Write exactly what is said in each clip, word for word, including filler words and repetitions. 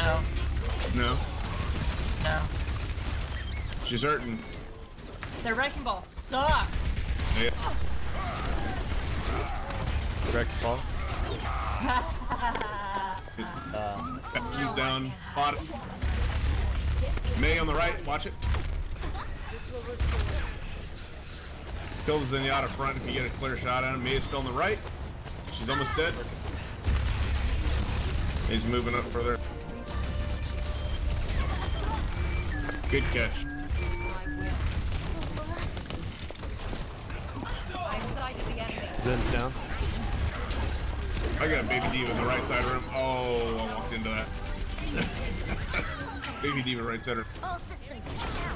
No. No? No. She's hurting. Their wrecking ball sucks. Yeah. Rex fall. uh, She's down. Spot it. May on the right. Watch it. Kill the Zenyatta front if you get a clear shot on him. May is still on the right. She's almost dead. He's moving up further. Good catch. Zen's down. I got a Baby Diva in the right side room. Oh, I walked into that. Baby Diva right side room. All systems check out.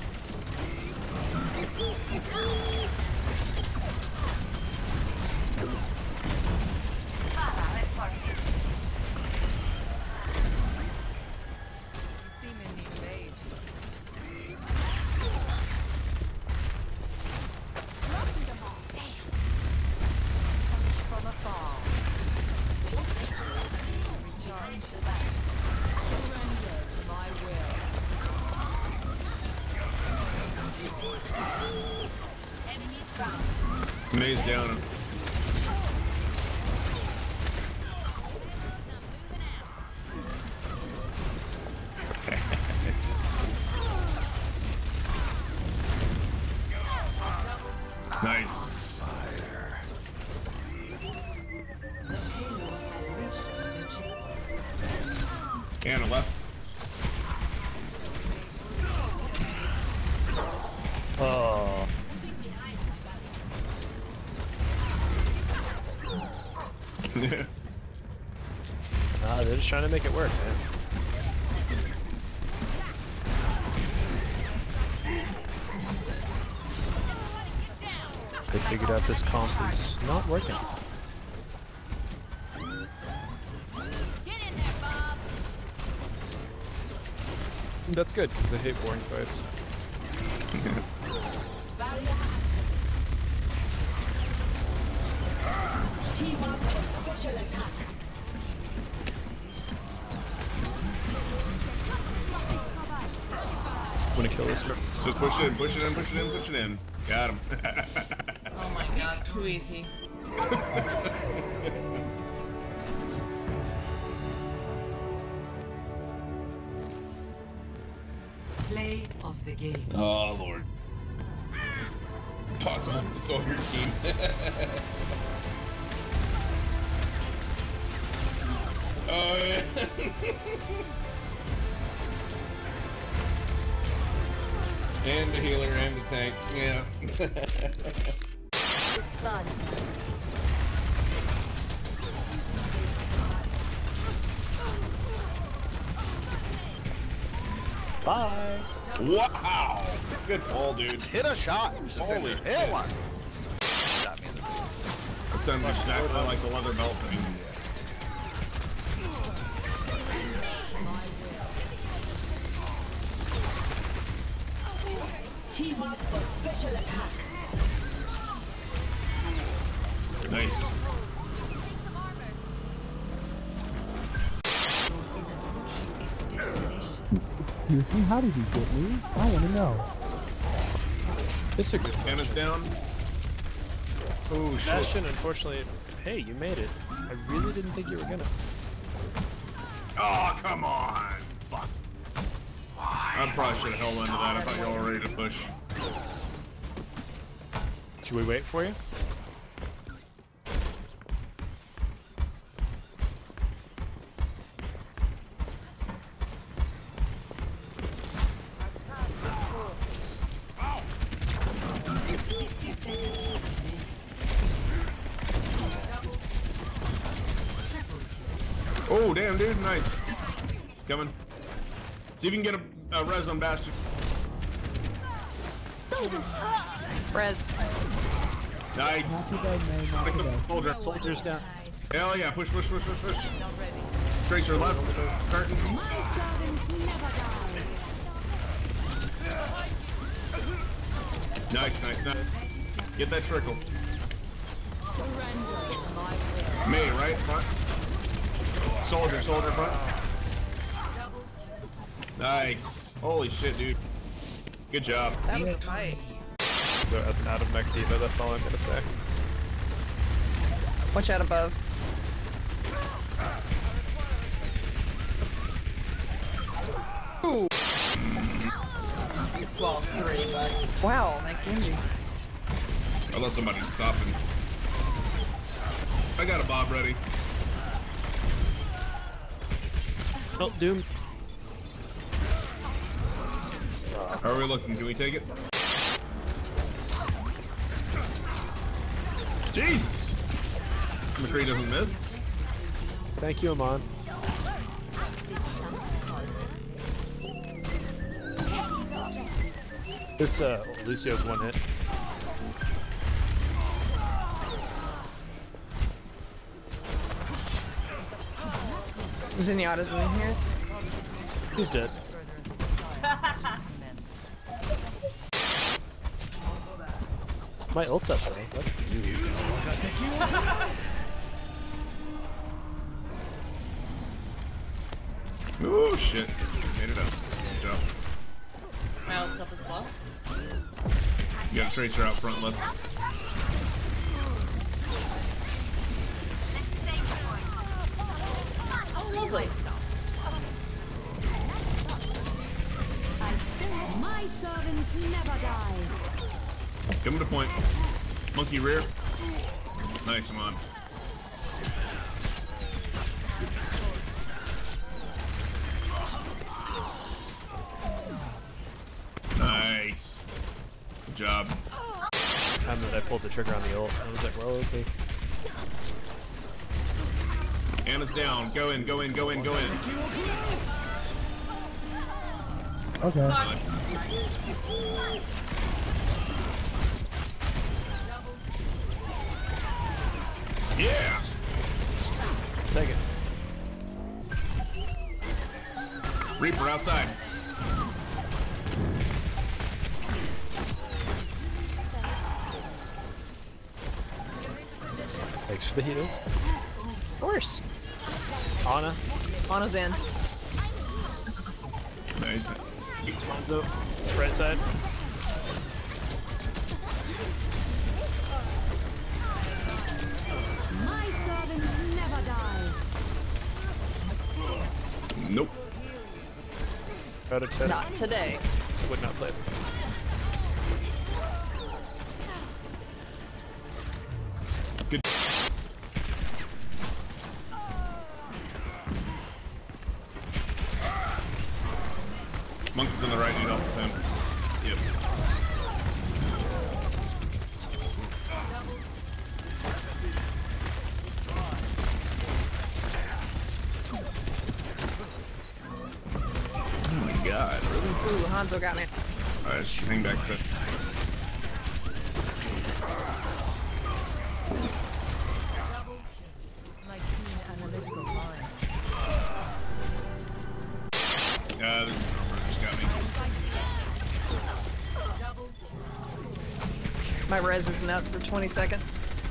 You see me need made. From afar. Recharge. Surrender to my will. Enemies found. May's down. Nice. Fire. Anna left. Oh. Ah, they're just trying to make it work, man. They figured out this comp is not working. Get in there, Bob. That's good, because I hate boring fights. Team up for special attack. I'm gonna kill this. So push it in, push it in, push it in, push it in. Got him. Oh my god, too easy. Play of the game. Oh lord. Possible to solve your team. Oh yeah. And the healer and the tank, yeah. Spun. Bye. Wow! Good pull, dude. Hit a shot. Holy hit shit. one. That sounds exactly like the leather belt thing. Team up for special attack. Nice. Excuse me, how did you get me? I want to know. It's a good Anna's down. Oh shit. Bastion, unfortunately. Hey, you made it. I really didn't think you were gonna. Oh, come on! Fuck. I probably should have held onto that. I thought y'all were ready to push. Should we wait for you? Oh, damn, dude. Nice. Coming. See if you can get a, a res on Bastion. Res. Nice. Not too bad, man. Not too bad. Soldier. Soldiers down. Hell yeah. Push, push, push, push, push. Not ready. Tracer left. Curtain. My servants never die. Nice, nice, nice. Get that trickle. Surrender to my will. May, right? Front. Soldier, soldier, front. Nice. Holy shit, dude. Good job. That was a fight. So as an Adam Mech diva, that's all I'm gonna say. Watch out above. Ooh. Well, three, but Wow, that Genji. I thought somebody would stop him. I got a Bob ready. Oh, Doom. How are we looking? Can we take it? Jesus! McCree doesn't miss. Thank you, Amon. This uh, Lucio's one hit. Zenyatta's in here. He's dead. My ult's up though. That's new. Oh shit. Made it up. Good job. my ult's up as well. You got a tracer out front left. Oh, lovely. My servants never die. Coming to point. Monkey rear. Nice, come on. Nice. Good job. The time that I pulled the trigger on the ult, I was like, well, okay. Anna's down. Go in, go in, go in, go in. Okay. Yeah! Take it. Reaper outside. Thanks for the heals. Of course. Ana. Ana's in. Nice. Lonzo. Right side. My servants never die. Nope. Out of ten. Not today. Would not play. Good. Monkey's on the right, need help with him. Yep. Oh my god. Ooh, Hanzo got me. Alright, just hang back a sec. My keen analytical mind. Uh, there's someone just got me. My res isn't up for twenty seconds.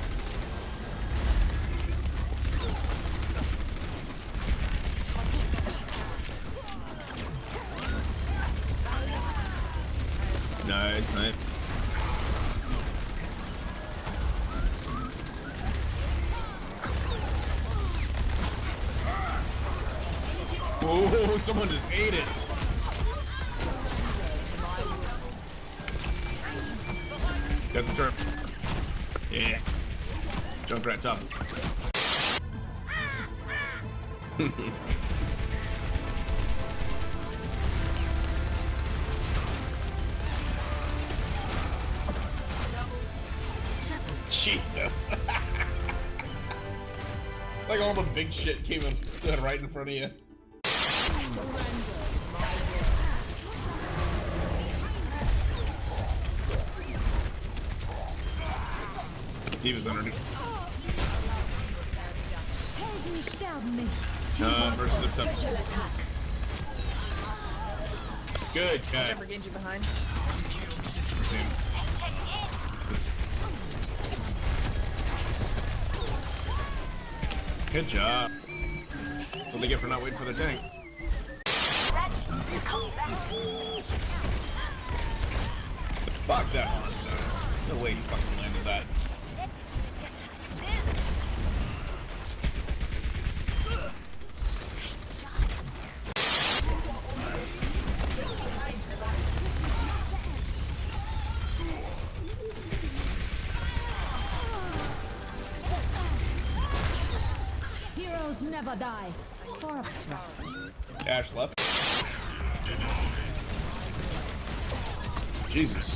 Nice, nice. Oh, someone just ate it. Got the turn. Yeah. Junkrat top. Jesus. It's like all the big shit came and stood right in front of you. Diva's underneath. Helden sterben nicht. Uh, versus the temple. Special attack. Good, good. Remember Genji behind. Same. Good job. That's what they get for not waiting for their tank. Fuck that Hanzo. No way you fucking landed that. Heroes never die. For a price. Ash left. Jesus.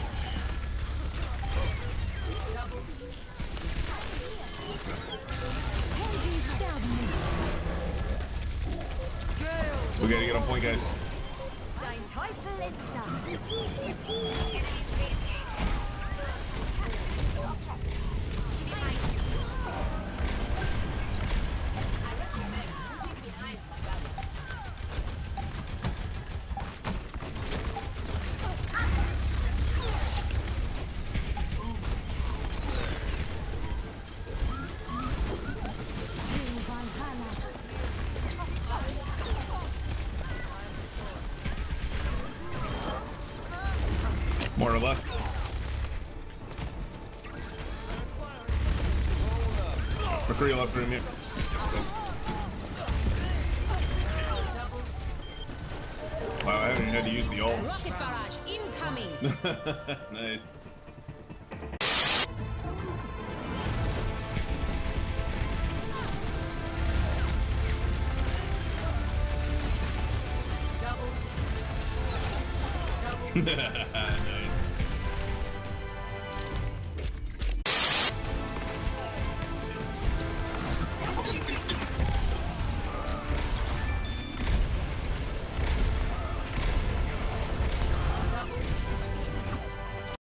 Helden sterben nicht. We gotta get on point, guys. Dein Teufel ist da. More to left. McCree left room here. Wow, I haven't even had to use the ult. Rocket barrage incoming. Nice. Nice.